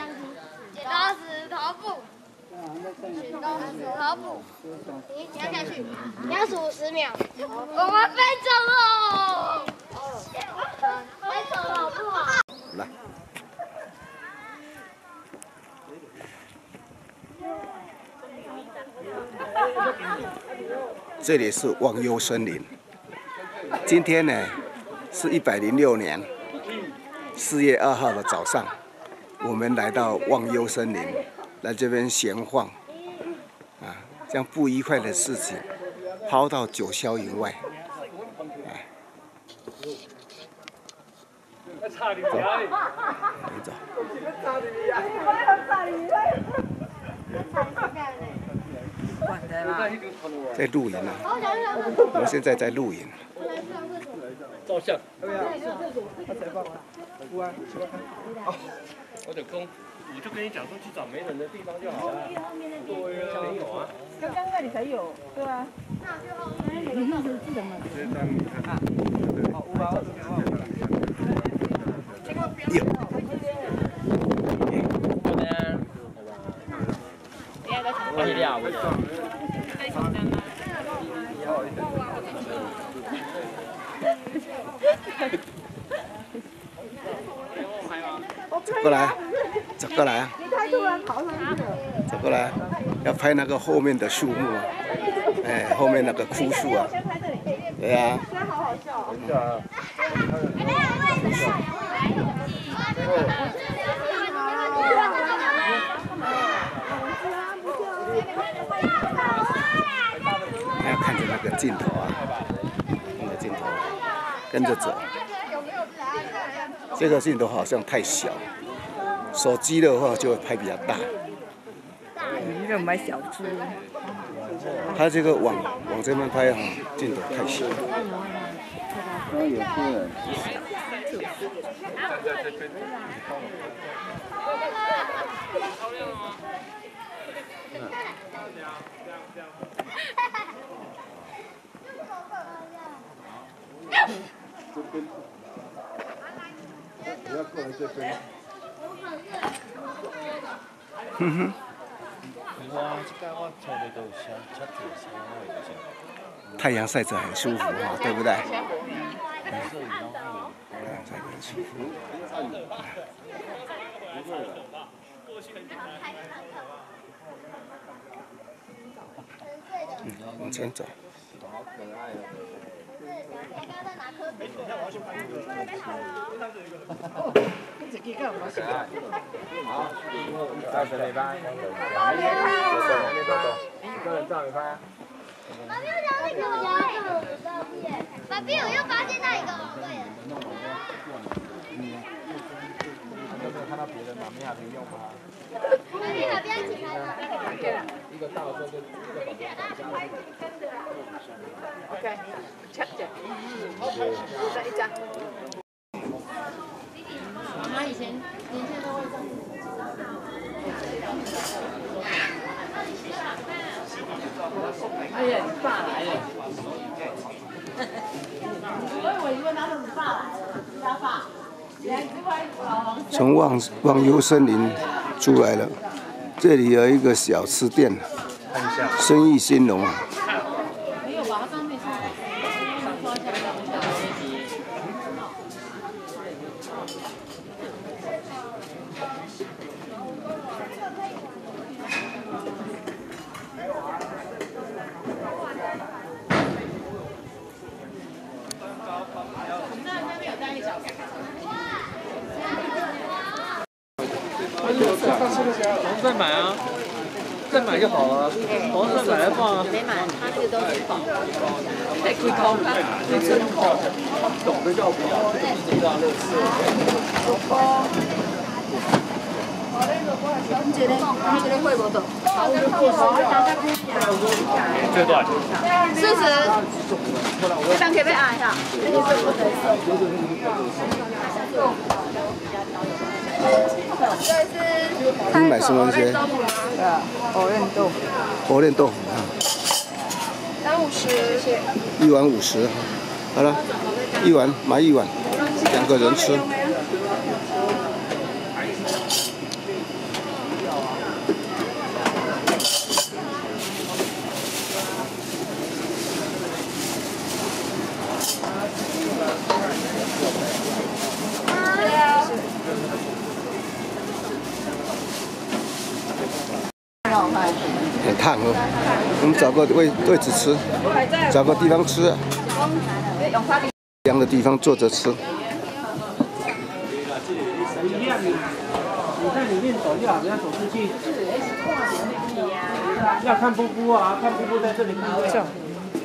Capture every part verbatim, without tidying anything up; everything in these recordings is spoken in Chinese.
剪刀石头布，剪刀石头布，你你要下去，你要数十秒。我们飞走了，飞走了好不好？ 来。 这里是忘忧森林。今天呢，是一百零六年四月二号的早上，我们来到忘忧森林，来这边闲晃，啊，将不愉快的事情抛到九霄云外。哎，走，在露营啊！我们现在在露营。 照相。我就公，我就跟你讲说去找没人的地方就好了。对啊，没有啊。 刚刚那里才有，对啊。你那是自然吗？好，五百二十块。 有。 我是俩，我。 走过来，走过来啊！ 你太突然跑上去了。 走过来，要拍那个后面的树木啊，哎，后面那个枯树啊。对啊。 现在好好笑哦。 还要看着那个镜头啊，那个镜头，跟着走。这个镜头好像太小，手机的话就会拍比较大。 你这买小猪。 它这个往往这边拍哈，镜头太小。 那有客人。不要过来这边。 哼哼。太阳晒着很舒服哈，对不对？太阳晒着很舒服。嗯，往前走。 好可爱哦。 自己干嘛？ 可爱。好，再准备拍。一个人照一拍。 爸比，我想那个我爸比，我又发现那一个对了。 有没有看到别人吗？没有用吗？ 爸比，爸比一起拍吧。 一个到的时候就一个把它打下来。 OK， check 一下。再一张。 妈妈以前年轻都会上。 哎呀，你爸来了！我以为你问他说你爸来了，他爸。 从忘忘忧森林出来了，这里有一个小吃店，生意兴隆啊。 没有吧？他刚没说。 再买啊，再买就好了，黄色买来放啊。 没买，他这个都是放。太贵高了，太真口。 懂得要不要？ 你这个，你这个会不懂？ 这段。 四十。这张可以被按一下。那个是不能送。 你买什么东西？ 呃，藕润豆腐。 活链豆腐啊。 三五十。 一碗五十，好了，一碗买一碗，两个人吃。 烫哦。我们找个位位置吃，找个地方吃、啊，这样的地方坐着吃。 你在里面走就好，不要走出去。要看瀑布啊，看瀑布在这里看不到。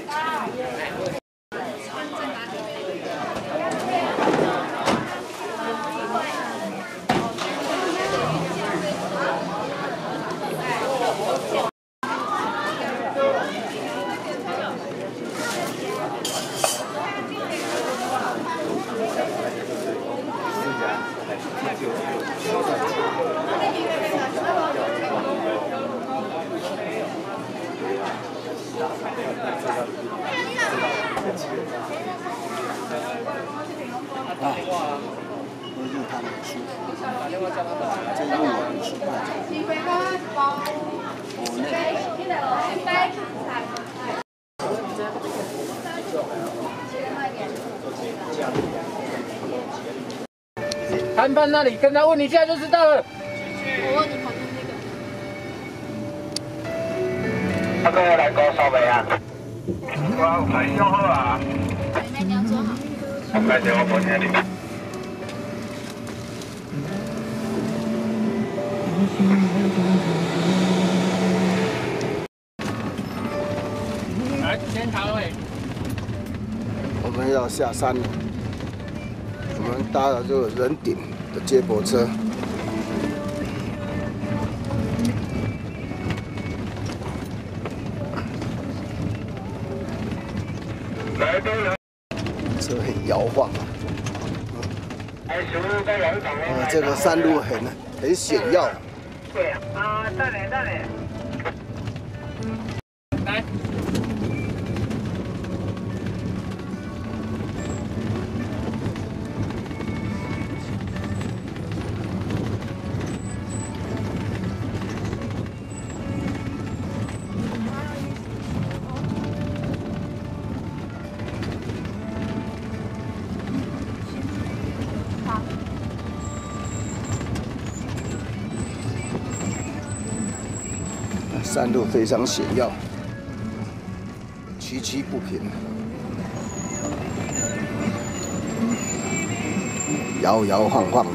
啊，我入它很舒服，这入我很舒服。 摊贩那里跟他问一下就知道了。 我问你旁边那个。 他跟我来搞烧麦啊！我买小好啊。 妹妹你要做好。 我买这我不听你。 来，先调味。 我们要下山了，我们搭了这个人顶的接驳车。 来都有。 车很摇晃啊。 哎，食物在广场啊，这个山路很很险要。 对啊，啊，等下等下。 来。 山路非常险要，崎岖不平，摇摇晃晃的。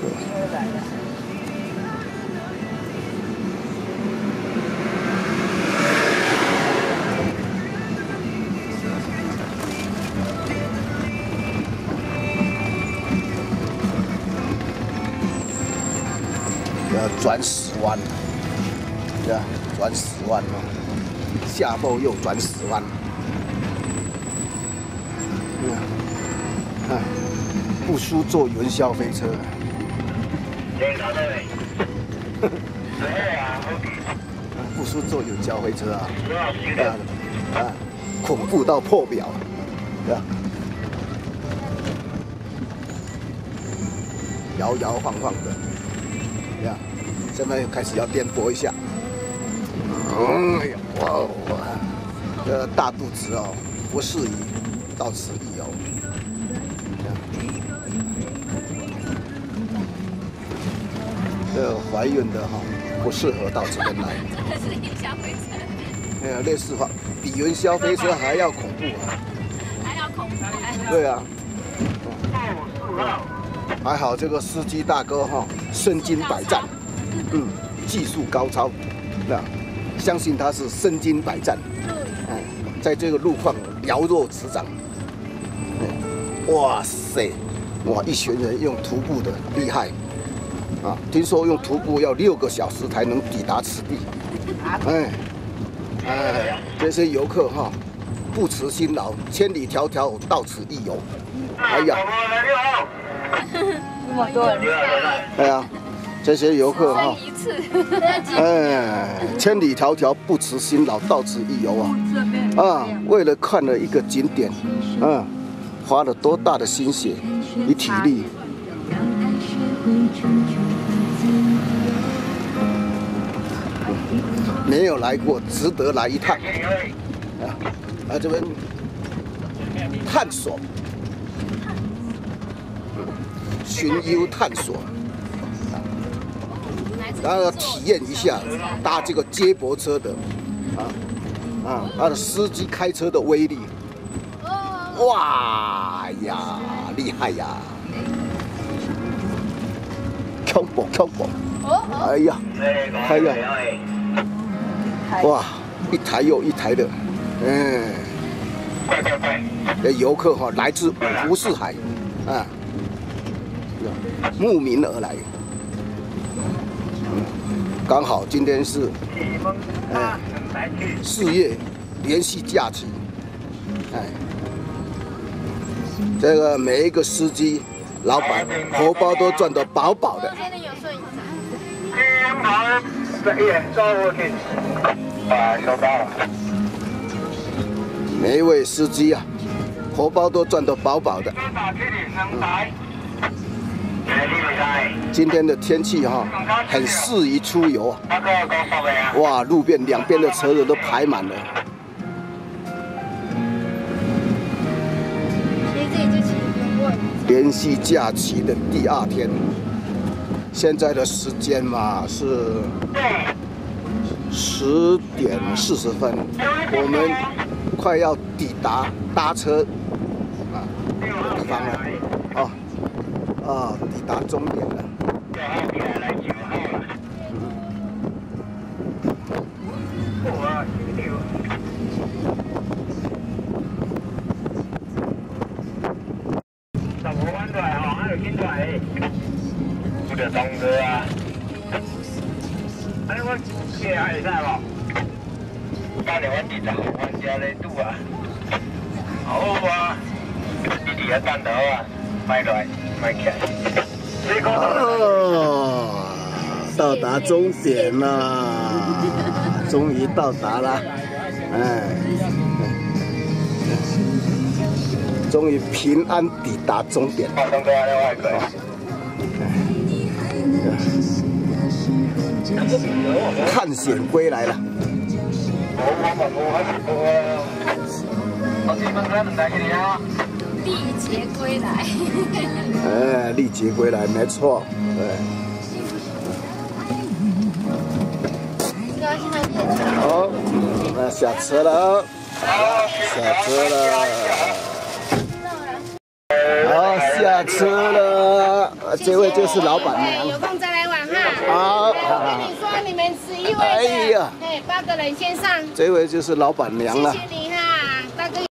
要转十弯，对吧？ 转十弯哦，下坡又转十弯，嗯，啊，不输坐云霄飞车。不输坐云霄飞车啊，啊啊，恐怖到破表，对吧？摇摇晃晃的，对吧？现在开始要颠簸一下。 嗯，哎呀，哇哇，这大肚子哦，不适宜到此一游。这怀孕的哈、哦，不适合到这边来。 真的是云霄飞车。 哎呀，类似话，比云霄飞车还要恐怖啊！ 还要恐怖。 对啊。还好这个司机大哥哈、哦，身经百战，嗯，技术高超，那。 相信他是身经百战，嗯，在这个路况了若指掌。哇塞，哇，一群人用徒步的厉害，啊，听说用徒步要六个小时才能抵达此地。哎，哎，这些游客哈，不辞辛劳，千里迢迢到此一游。哎呀， 那么多人。 哎呀。 这些游客哈，哎，千里迢迢不辞辛劳到此一游啊，啊，为了看了一个景点，啊，花了多大的心血与体力。没有来过，值得来一趟。啊，啊这边探索，寻幽探索。 然后要体验一下搭这个接驳车的啊啊，他的司机开车的威力，哇呀，厉害呀！恐怖恐怖！哎呀，哎呀，哇，一台又一台的，嗯，这游客哈来自五湖四海，啊，慕名而来。刚好今天是，哎，四月连续假期，哎，这个每一个司机、老板荷包都赚得饱饱的。每一位司机啊，荷包都赚得饱饱的。嗯今天的天气哈、啊，很适宜出游啊！哇，路边两边的车子都排满了。连续假期的第二天，现在的时间嘛是十点四十分，我们快要抵达搭车啊的地方了，哦。啊，抵达终点了。十五蚊都係行喺度見到係，我就當佢啊！哎，我借下你睇喎，加兩蚊跌就好蚊隻你都啊，好啊，呢啲一單到啊，買來。哦，到达终点了，终于到达了，哎，终于平安抵达终点。探险归来了。 历劫归来。 哎，历劫归来，没错，对。好，那下车了，下车了。好，下车了。这位就是老板娘。 有空再来玩哈。 好。 我跟你说，你们十一位的，哎呀，哎，八个人先上。 这位就是老板娘了。 谢谢你哈。